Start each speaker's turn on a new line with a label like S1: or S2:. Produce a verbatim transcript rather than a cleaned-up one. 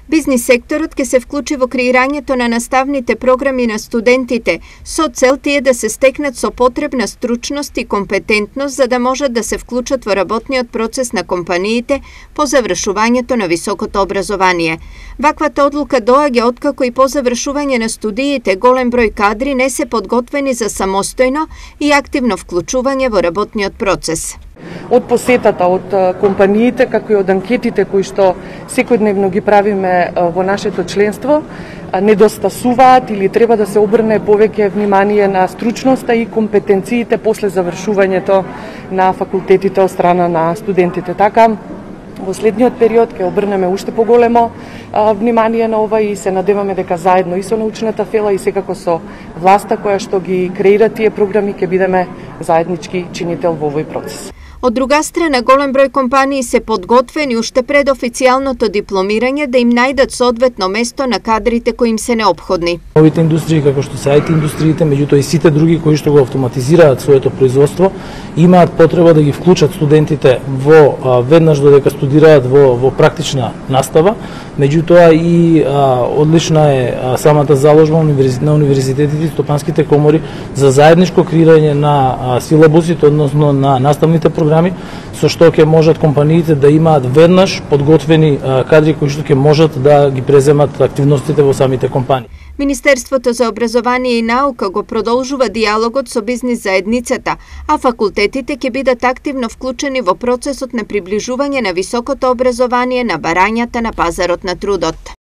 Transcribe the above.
S1: Бизнис секторот ќе се вклучи во креирањето на наставните програми на студентите со цел тие да се стекнат со потребна стручност и компетентност за да можат да се вклучат во работниот процес на компаниите по завршувањето на високото образование. Ваквата одлука доаѓа откако и по завршување на студиите голем број кадри не се подготвени за самостојно и активно вклучување во работниот процес.
S2: Од посетата од компаниите, како и од анкетите кои што секојдневно ги правиме во нашето членство, недостасуваат или треба да се обрне повеќе внимание на стручноста и компетенциите после завршувањето на факултетите од страна на студентите. Така, во следниот период ќе обрнеме уште поголемо внимание на ова и се надеваме дека заедно и со научната фела и секако со власта која што ги креира тие програми ќе бидеме заеднички чинител во овој процес.
S1: Од друга страна, голем број компании се подготвени уште пред официјалното дипломирање да им најдат соодветно место на кадрите кои им се неопходни.
S3: Овите индустрии, како што се ай ти индустриите, меѓутоа и сите други кои што го автоматизираат своето производство, имаат потреба да ги вклучат студентите во веднаш додека студираат во, во практична настава, меѓутоа и а, одлична е а, самата заложба на универзитетите и стопанските комори за заедничко креирање на а, силабусите, односно на наставните програми, со што ќе можат компаниите да имаат веднаш подготвени а, кадри кои што ќе можат да ги преземат активностите во самите компании.
S1: Министерството за образование и наука го продолжува диалогот со бизнис заедницата, а факултетите ќе бидат активно вклучени во процесот на приближување на високото образование на барањата на пазарот на трудот.